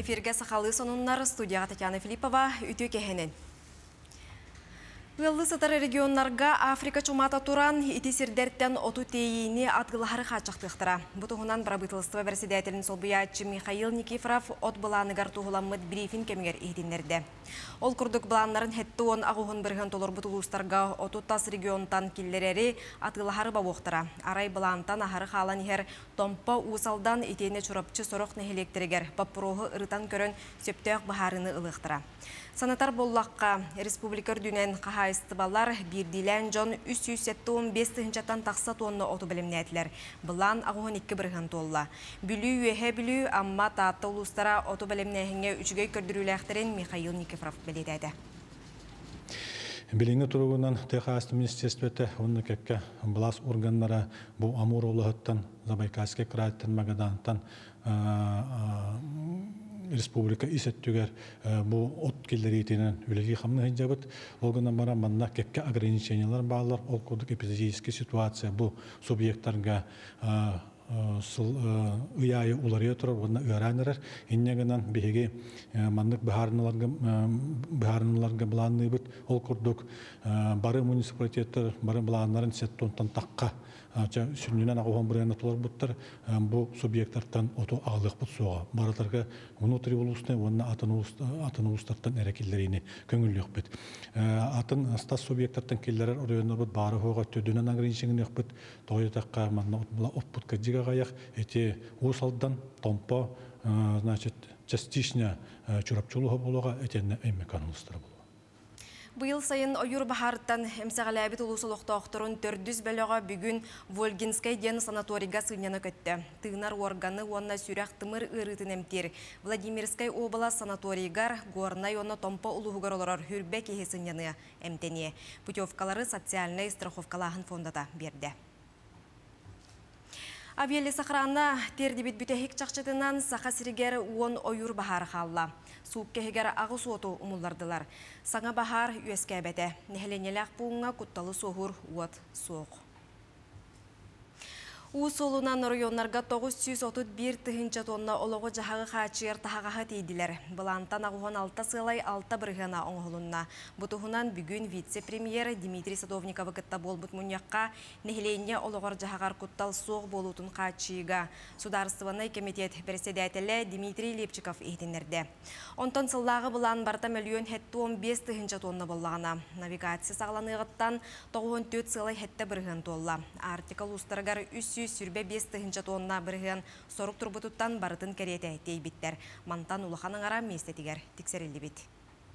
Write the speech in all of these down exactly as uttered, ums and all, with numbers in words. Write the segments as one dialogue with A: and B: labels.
A: Эфирге сақалы сонуннар студияға Татьяна Филиппова үтü кехенен. Выллы сатары регионнарға Африка чумата туран итисирдерттен оту тейіні атғылары қачақтықтыра. Бұтығынан правительство председателін солбиятчы Михаил Никифоров от бұланыгар туғыламыд брифинг кемегер ехденлерді. Ол күрдік бұланларын хетті он ағуғын бірген толыр бұтылыстарға оту тас регионтан келлерері атғылары бабуқтыра. Арай бұлантан ағары қалан ехер томпа усалдан итейіне чұрапчы сорық нехелектерегер баппырығы ұрытан көрін сөптөк бұхарыны ылықтыра. Санатар боллаққа республикар дүнен қағайыстыбалар бірдилен жон үч жүз он бес тыгынчаттан тақса тонны оту білімнәтілер. Бұлан ағуын екі бірген толла. Бүлі үйе бүлі, амма таатты ұлыстара оту білімнәхіңе үчігей көрдіріләқтерін Михаил Никифоров біледеді.
B: Билинге тургунан Техас министерствете онны кекке блас органнара бу Амур олыһыттан Забайкальский крайттан Магадантан республика исеттүгер бу от киллеритинен үлеги хамны хиджабыт олгана бара манна кекке ограничениялар баалар ол кодук эпизодический ситуация бу субъекттарга ыяйы уларыя турар онна ыаранырар иннегенан биһиги маннык бахарналарга бахарналарга буланныбыт ол курдук бары муниципалитеттер бары буланнарын сеттонтан такка сүннүнен агухан бурана толар буттар бу субъекттардан ото агылык бут суга баратарга внутри улусны онна атын улустардан эрекиллерини көңүллүк бит атын стас субъекттардан киллерер оройнор бут бары хога төдүнөн ограничениялар бит тойтакка манна оппут кадига гаяк эти усалдан томпо значит частично чурапчулуга болога этенне эмеканустар.
A: Быйыл сайын ойур бахарттан эмсәғаләбит улусулуқта оқтырын төрдүз бәліға бүгін Волгинскай ден санаторийга сыйняны көтті. Тыгнар органы онна сүрәқ тымыр ырытын әмтер. Владимирскай обала санаторийгар горнай онна томпа улуғығар оларар хүрбе кеге сыйняны әмтене. Путевкалары социальный страховкалағын фондата берді. Авиали сақрана тердебит бүтәхік чақчатынан сақа сірігер он ойур бахар қалла. Суып кехегер ағы суоту умуллардылар. Саңа бахар үйеске бәті. Нехеленеләқ бұңға құтталы соғыр уат соқ. Усолунан районнарға тоғыз жүз отыз бир тыгынча тонна олығы жағағы қачыр тағаға тейділер. Бұлантан ағуған алта сылай алта бірғана оңғылынна. Бұтығынан бүгін вице-премьер Дмитрий Садовникова кітта болбыт мұнияққа нехелене олығыр жағағар құттал соқ болутын қачыға. Сударыстываны комитет председателі Дмитрий Лепчиков ехтенерді. Онтан сыллағы бұлан барта миллион хетті он бес тыгынча тонна боллағана. Навигация сағланығыттан тоғыз төрт сылай хетті бірген толла. Артикал ұстарғар үс сүрбе бес тыгынча тонна бірген сорук турбутуттан барытын кәреті әйтей биттер. Мантан улаханың ара местетігер тіксерілді бит.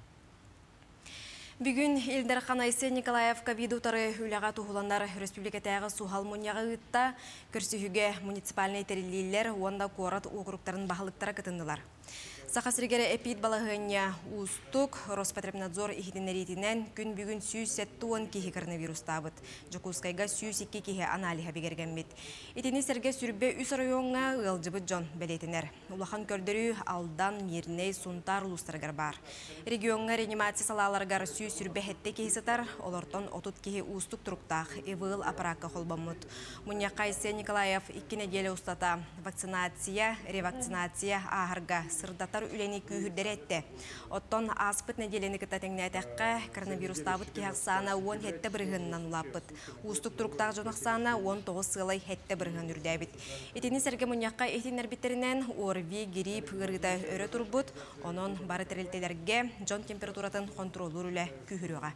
A: Бүгін Илдар Ханайсы Николаевка видутары үліға туғыландар республикатағы сухал мұнияғы ұтта көрсігіге муниципальный терилилер онда корат оқырықтарын бағылықтара кытындылар. Сақасыргері эпид балағыня ұстық Роспотребнадзор ихтенеритінен күн бүгін сүйіз сәттуын кейі коронавирус табыт. Жокускайға сүйіз екі кейі аналиға бегерген бет. Етені сәрге сүрбе үс районға ұғылжыбыт жон бәлетінер. Улахан көрдірі алдан мерней сунтар ұлыстарғар бар. Регионға реанимация салаларғар сүйіз сүрбе хетте кейі сатар, олортон отут кейі ұстық тұрықтақ, евыл апараққа қолбамыт. Мұнияқайсы Николаев икки неделе ұстата вакцинация, ревакцинация ағарға сырдата үлені күйірдер әтті. Оттон аспыт неделені кіта тәңнәтәққа коронавирус табыт кейақсана он хетті бірғыннан ұлапыт. Ұстық тұрықтақ жонақсана он тоғыз сылай хетті бірғын үрдәбіт. Етені сәрге мұнияққа ехтен әрбіттерінен орви, грип, ғырғыда өрі тұрбыт, оның бары тәрелтелерге жон температуратын контролур үлі күйіріға.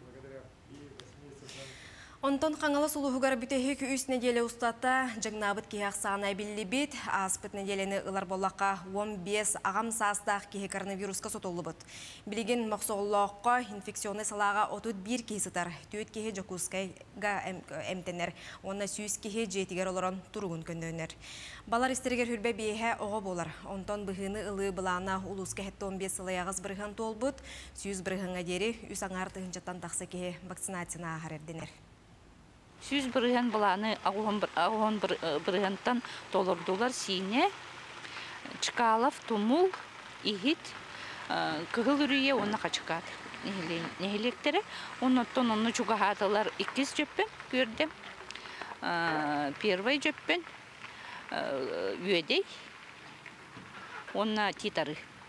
A: Онтон қаңалы сұлуғығар бүтәхі үс неделе ұстата жаңнабыт кейақсана білі бит, аспыт неделені ұлар болаққа он бес ағам састақ кейі коронавирусқа сотолы бұд. Білеген мақсоғылыққа инфекционы салаға отыз бір кейсітар, түйет кейі Жокускайға әмтенер, онна сүйіз кейі жетігер оларын тұрғын көндөнер. Балар істергер хүрбе бейхе оғы болар. Онтон бұғыны ұлы бұлана ұлысқа хетті он бес сылаяғыз бірғын тол бұд, сүйіз бірғынға дері үс аңар тұғынчаттан тақсы кейі вакцинацияна ағар әрденер.
C: Сүз бірген бұланы ағуан біргентан толырдулар сине, Чкалов, Тумул, Игит, кығыл үрейе оны қачықат. Нехелектері, оныттон оны чуғағатылар иккіз жөппен көрді. Первай жөппен үйедей, оны титары.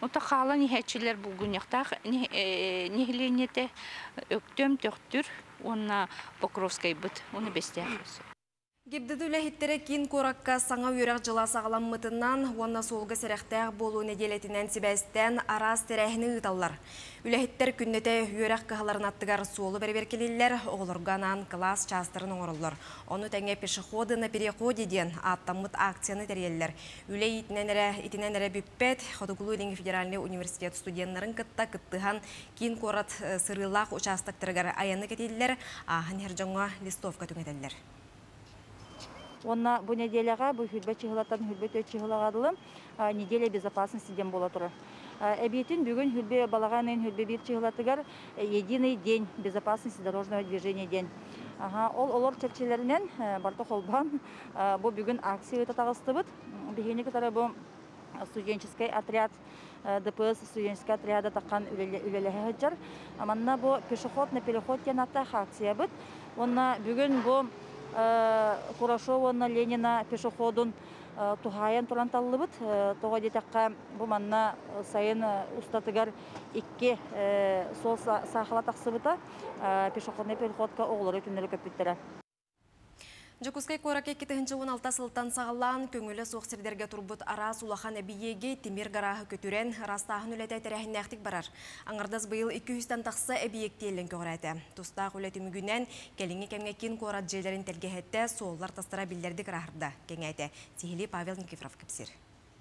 C: Ота қала нехетчилер булгуньяқтақ нехиленете өктөм төқтүр, онна Покровскай бұд, оны бестеғыз.
A: Гибдедүлі хиттере кин коракка саңа үйрек жыла сағаламмытынан, онна солғы сәрәқтәғ болу неделетінен сібәстен арас тәрәхіні ұталар. Үләхиттер күннете үйрек қағаларын аттығар солы бәрберкелелер, оғылырғанан класс частырын оңырылыр. Оны тәңе пешеходы на переходе ден аттамыт акцияны тәрелер. Үле итінен әрі бүппет, Ходугулу Ленги Федеральный университет студентларын кытта кыттыған кин корат сырылақ участықтырғар аяны кетелер, ағын herжонға листовка түңетелер.
D: Онна бу неделяга бу хүлбе чыгылаттан хүлбе төт чыгылагадылы неделя безопасности ден бола турар. Эбитин бүгүн хүлбе балаганын хүлбе бир чыгылатыгар единый день безопасности дорожного движения день. Ага, ол олор чекчелеринен барты холбан бу бүгүн акция татагыстыбыт. Бигени катары бу студенческий отряд ДПС студенческий отряда таккан үлелеге хаджар. Аманна бу пешеход на переход янатта акция бит. Онна бүгүн бу Курашова Ленина пешеходун тухаян туранталлыбыт. Тоға детаққа бұл манна сайын ұстатыгар икке сол сақыла тақсыбыта пешеходный переходка оғылары түннері көпіттері.
A: Жокускай кораке кетігінші он алты сылттан сағалан көңілі соқсердерге тұрбыт арас улахан әбиеге темір гарахы көтірен растағын үләті тәрәхін әқтік барар. Аңырдас бұйыл екі жүзден тақсы әбиектейлін көгірәті. Тұстақ үләті мүгінен кәліңе кәмге кен корат жерлерін тәлгехетті соғылар тастыра білдерді қырағырда. Кәңәйті Сихили Павел Никифров кіпсір.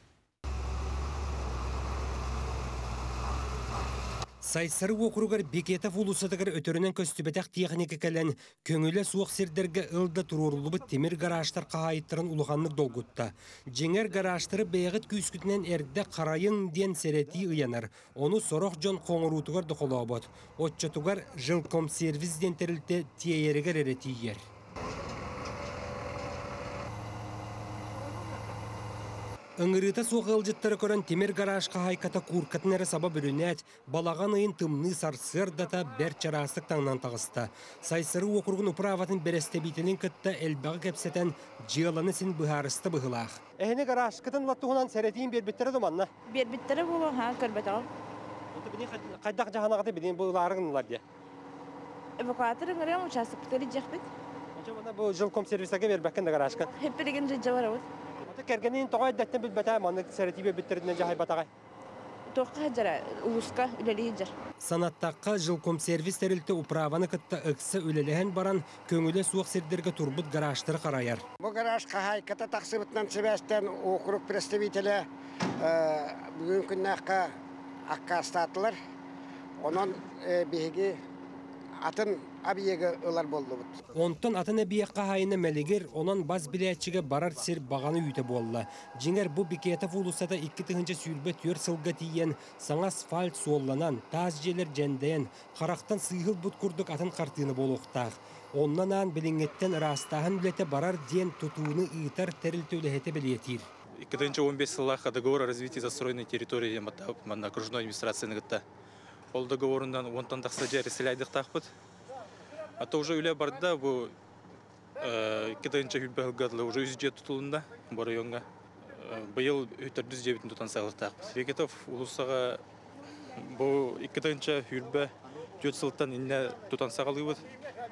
E: Сайсары округар Бекетов улусатыгар өтөрүнөн көстүбетек техника келен көңүлө суок сирдерге ылда турурулубут темир гаражтар каайттырын улуханнык долгутта. Жеңер гаражтары бейгит күйскүтүнөн эрде карайын ден серети ыянар. Ону сорох жон коңурутугар дохолобот. Отчотугар жилком сервис ден терилте тиерегер эретийер. Ыңырыта соғылжыттары көрін темір гаражқа хайката куркатынары саба бүрінәт, балаған айын тымны сарсыр дата бәр чарастық таңнан тағысты. Сайсыры округын управатын берестебитінің кітті әлбағы кәпсетен жиыланы сен бұхарысты бұғылақ.
F: Әйіні гараж кітін латтығынан сәретейін бербеттері думанна?
D: Бербеттері болу, ха, көрбет ағыл.
F: Қайдақ жағанағыды беден бұғыларығынылар де?
D: Эвакуаторы ғырым участықтары жақпет.
F: Бұл жилком сервисаға бербәккенді гаражқа?
D: Хеппелеген жиджа бар ауыз.
F: Кергенин тоғай дәттен білбәті маңны сәрәтибе біттердінен жағай батағай.
D: Тоққа хаджара, ұлысқа үлелі хаджар.
E: Санаттаққа жилком сервис тәрілті управаны кітті ұқсы үлеліген баран көңілі суық сердерге турбут гаражтары қарайар.
G: Бұл гараж қағай кіті тақсыбытынан себәстен округ представителі бүгін күннаққа аққа астатылар. Онын бейге атын абиеге ылар болды бұд.
E: Онтон атын әбиеққа хайыны мәлігер, онын баз біләтчіге барар сер бағаны үйті болла. Жеңер бұл Бекетов улусата икки тығынча сүйілбе төр сылға тиен, саңа асфальт суолланан, таз желер жәндәйін, қарақтан сыйғыл бұд күрдік атын қартыны болуқтақ. Оннан ан біліңеттен растағын білеті барар ден тұтуыны ұйтар тәрілті өліхеті білетір.
H: икки тысяча он бес сыллаға договор о развитии застроенной территории на окружной администрацияны гытта. Ол договорындан онтан тақса жәрі сіләйдік тақпыд. А то уже үлі барды бұл икки тысяча хүлбәғылғадылы уже үз жет тұтылында бұл районға. Бұйыл өтірдіз жебетін тұтан сағылық тақпыд. Бекетов ұлысаға бұл икки тысяча хүлбә жет сылттан инне тұтан сағылығы бұд.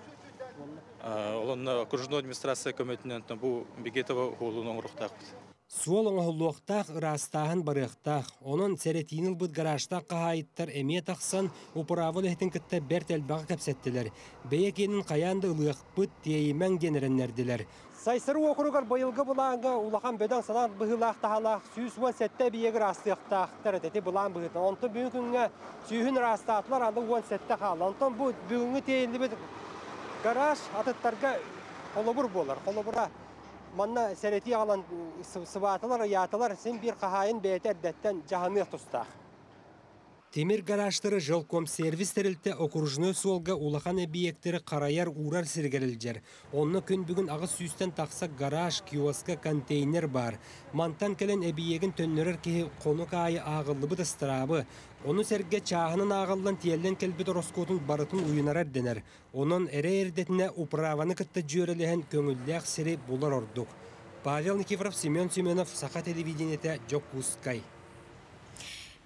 H: Олонна окружной администрация көметінен бұл Бекетова ұлының ұрық тақпыд.
E: Суол оңғылуқтақ ырастағын барықтақ, оның сәретейініл бұд гаражтақ қағайыттар әме тақсан ұпыравыл әйтін кітті бәрт әлбағы кәпсеттілер. Бәйекенің қаянды ұлық бұд деймен денеріннерділер.
F: Сайсыры оқырығар байылғы бұлаңға ұлақан бөдан санан бұғылақ тағалақ, сүйісуан сәтті бейегі растықтақтар әтеті бұлаң бұғыдың. Онтын бүгін күнге сүйін растатылар алы уан сәтті қалы. Онтын бұл бүгінгі тейінді бір гараж атыттарға қолыбыр болар. Қолыбыра манна сәрети алан сыбатылар, ятылар, сен бір қағайын бәйті әрдеттен жағанық тұстақ.
E: Темир гаражтары жилком сервис тәрілті окружной суолға улақан әбиектері қараяр урар сіргерілдер. Онны күн бүгін ағыз сүйістен тақса гараж, киоска, контейнер бар. Мантан кәлін әбиегін төннерер кеге қонық айы ағылы бұд ыстырабы. Оны сәрге чағының ағылдан тиелден кәлбет роскотын барытын уйынарар денер. Onun әрі әрдетіне управаны кітті жөрелеген көңілдәқ сірі болар ордық. Павел Никифоров, Семен Семенов, Саха телевидениеті Жокускай.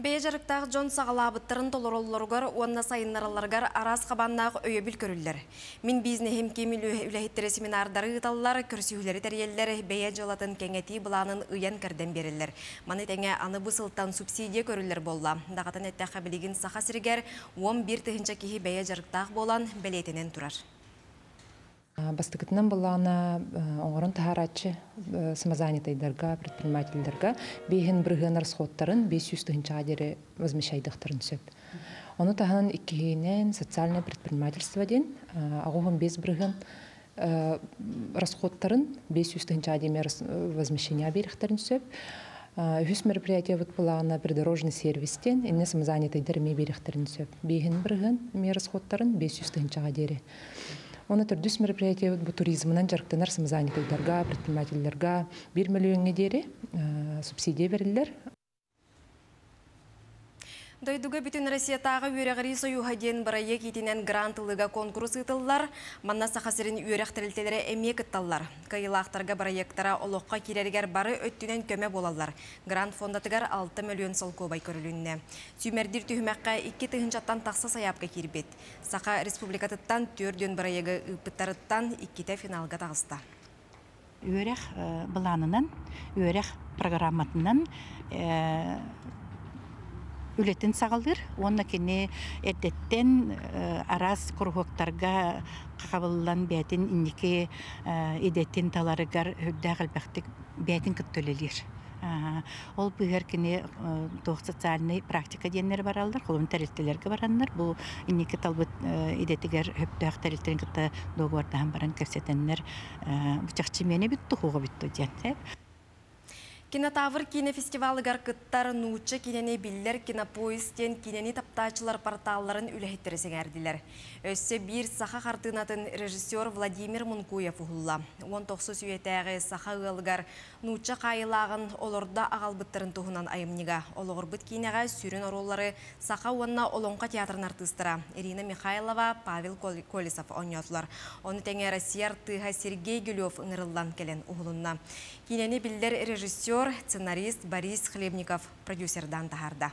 A: Бейе жарықтағы Джон сағалабыттырын толоролларғар, онна сайыннараларғар арас қабаннағы өйебіл көрілдер. Мен бизнехім кемел үләхеттері семинардары ұталылар, көрсіхілері тәрелері бейе жалатын кәңеті бұланын ұян кәрден берілер. Маны тәңе аны бұсылттан субсидия көрілер болла. Дағатын әттәқі білеген сақа сіргер он бір тыхынча кейі бейе жарықтағы болан бәлетінен тұрар.
I: Бастыкытынан булана оңорон тахарачы самозанятыйдарга, предпринимательдарга бейхин брыгын расходтарын бес жүз тыгынча адері возмещайдықтарын сөп. Оны таханын иккихинен социальное предпринимательство ден, ағуғын бес брыгын расходтарын бес жүз тыгынча адеме возмещения беріқтарын сөп. Хүс мероприятие вот булана придорожный сервистен, инне самозанятыйдар ме беріқтарын сөп. Бейхин брыгын ме расходтарын бес жүз тыгынча адері. Оны түрдіс мероприятие бұл туризмынан жарықтанар самозанятыйдарға, предпринимательдерға бір миллион дері субсидия берілдер.
A: Дойдуга бүтін Россиятағы үйрәғірі сойуға ден бірайы кетінен грантылыға конкурс ұтылылар, манна сақасырын үйрәқ тәрілтелері әмек ұтталылар. Кайылақтарға бірайектара олыққа керергер бары өттінен көме болалар. Грант фондатығар алты миллион сол көбай көрілінне. Сүймердір түйімәққа екі тыхынчаттан тақсы саяпқа кербет. Сақа республикатыттан төрден бірайығы ұпыттарыттан иккіте финалға тағыста.
J: Үйрәқ бұланынан, үйрәқ программатынан үлетін сағалдыр, онна кені әрдеттен арас құрғықтарға қақабылдан бәтін иннеке едеттен таларығар хүдді қалбақтық бәтін күттөлелер. Ол бұғар кені тоқ социальный практика денер баралдар, қолын тәрелтелерге барандар. Бұл иннеке талбыт едеттігер хүдді тәрелтелерін күтті доғуардағын баран көрсетенлер бұчақчы мені біт тұқуға бітті ден.
A: Кинотавр кинофестивалыгар кыттар нуча кинени биллер кинопоистен кинени таптачылар порталларын үләхеттері сеңәрділер. Өссе бір саха қартынатын режиссер Владимир Мункуев ұғылла. он тоғыз сүйетәғі саха ғылғар нуча қайылағын олорда ағалбыттарын тұғынан айымниға. Олығырбыт кинеға сүрін ороллары саха онна олонға театрын артыстыра. Ирина Михайлова, Павел Колесов ойнатылар. Оны тәңе Россия артыға Сергей Гюлев ұңырылдан келен ұғылынна. Кинени биллер режиссер, сценарист Борис Хлебников продюсердан тахарда.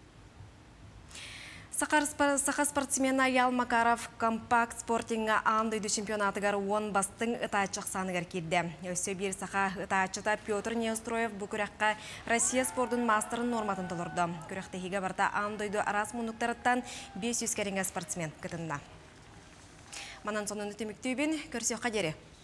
A: Саха спортсмена Ял Макаров компакт спортинга андойду чемпионатыгар он бастың ытачық саныгар келді. Өсі бір саха ытачыта Петр Неустроев бүкіраққа Россия спордың мастерын норматын толырды. Күріқтігіге барда андойду арас мұндықтарыттан бес жүз кәрінге спортсмен кітінна. Манан сонын үтіміктейбін көрсе қадері.